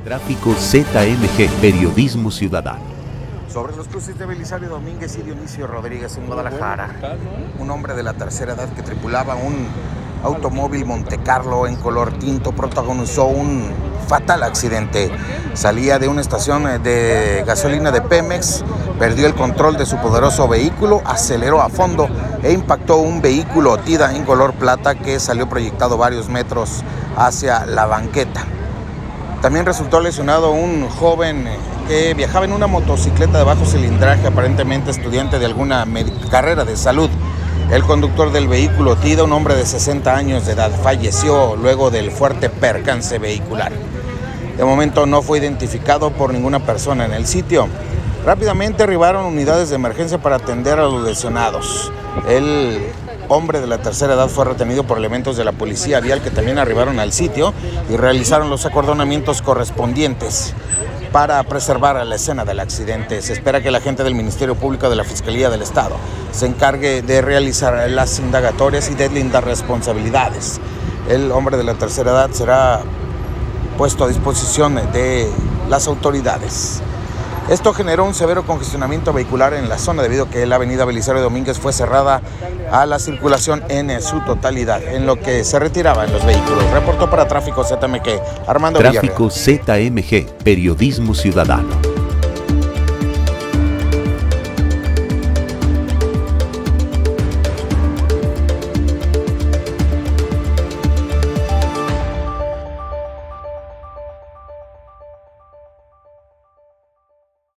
Tráfico ZMG, Periodismo Ciudadano. Sobre los cruces de Belisario Domínguez y Dionisio Rodríguez en Guadalajara, un hombre de la tercera edad que tripulaba un automóvil Montecarlo en color tinto protagonizó un fatal accidente. Salía de una estación de gasolina de Pemex, perdió el control de su poderoso vehículo, aceleró a fondo e impactó un vehículo Tida en color plata que salió proyectado varios metros hacia la banqueta. También resultó lesionado un joven que viajaba en una motocicleta de bajo cilindraje, aparentemente estudiante de alguna carrera de salud. El conductor del vehículo Tida, un hombre de 60 años de edad, falleció luego del fuerte percance vehicular. De momento no fue identificado por ninguna persona en el sitio. Rápidamente arribaron unidades de emergencia para atender a los lesionados. El hombre de la tercera edad fue retenido por elementos de la policía vial que también arribaron al sitio y realizaron los acordonamientos correspondientes para preservar la escena del accidente. Se espera que la gente del Ministerio Público de la Fiscalía del Estado se encargue de realizar las indagatorias y deslindar responsabilidades. El hombre de la tercera edad será puesto a disposición de las autoridades. Esto generó un severo congestionamiento vehicular en la zona debido a que la avenida Belisario Domínguez fue cerrada a la circulación en su totalidad, en lo que se retiraban los vehículos. Reportó para Tráfico ZMG, Armando Villarreal. Tráfico ZMG, Periodismo Ciudadano.